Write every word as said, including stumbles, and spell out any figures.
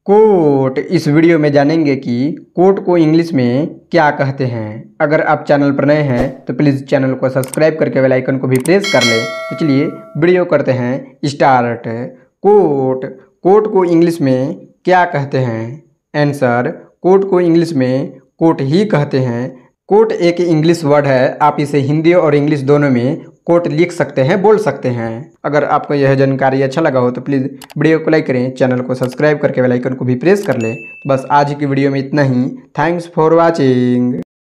Coat. इस video में जानेंगे कि कोट को इंग्लिश में क्या कहते हैं। अगर आप चैनल पर नए हैं तो प्लीज़ चैनल को सब्सक्राइब करके बेल आइकन को भी प्रेस कर लें। तो चलिए वीडियो करते हैं स्टार्ट। कोट कोट को इंग्लिश में क्या कहते हैं? आंसर, कोट को इंग्लिश में कोट ही कहते हैं। कोट एक इंग्लिश वर्ड है। आप इसे हिंदी और इंग्लिश दोनों में कोट लिख सकते हैं, बोल सकते हैं। अगर आपको यह जानकारी अच्छा लगा हो तो प्लीज़ वीडियो को लाइक करें, चैनल को सब्सक्राइब करके बेल आइकन को भी प्रेस कर लें। तो बस आज की वीडियो में इतना ही। Thanks for watching.